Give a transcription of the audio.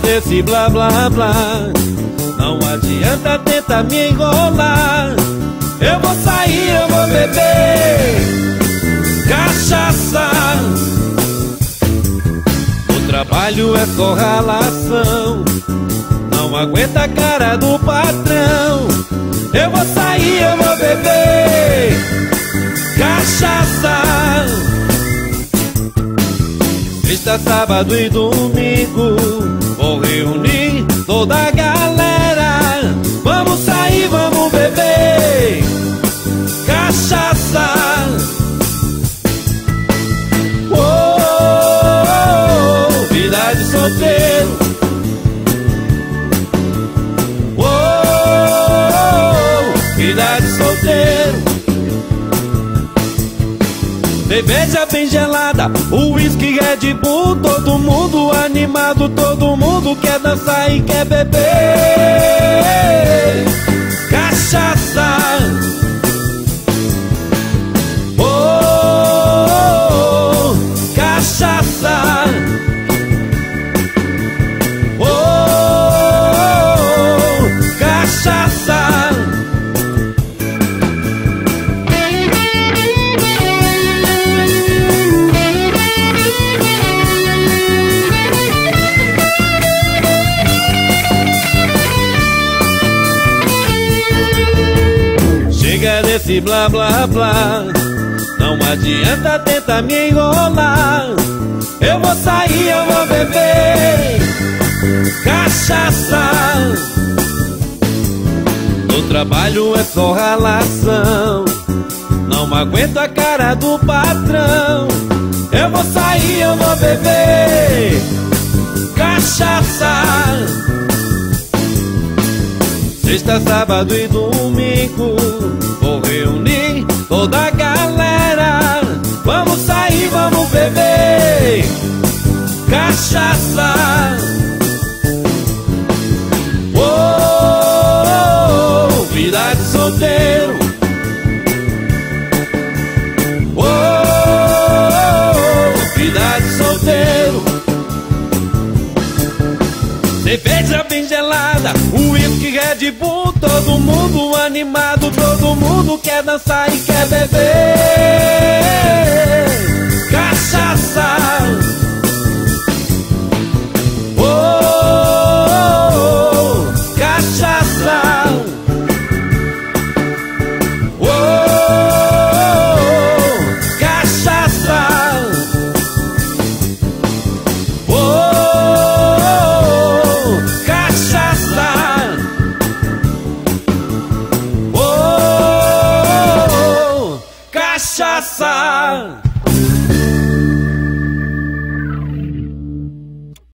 desse blá blá blá, não adianta tentar me enrolar. Eu vou sair, eu vou beber cachaça. O trabalho é só ralação, não aguenta a cara do patrão. Eu vou sair, eu vou beber cachaça. Sexta, sábado e domingo vou reunir toda a galera. Vamos sair, vamos beber cachaça. Oh, vida de solteiro. Oh, vida de solteiro. Cerveja bem gelada, o whisky Red Bull, todo mundo animado, todo mundo quer dançar e quer beber cachaça. Oh, cachaça. Oh, cachaça. Chega desse blá blá blá, não adianta tentar me enrolar. Eu vou sair, eu vou beber cachaça. No trabalho é só ralação, não aguento a cara do patrão. Eu vou sair, eu vou beber cachaça. Sexta, sábado e domingo vou reunir toda a galera. Vamos sair, vamos beber cachaça. Oh, vida de solteiro. Oh, vida de solteiro. Cerveja bem gelada, o whisky Red Bull, todo mundo animado, todo mundo quer dançar e quer beber cachaça.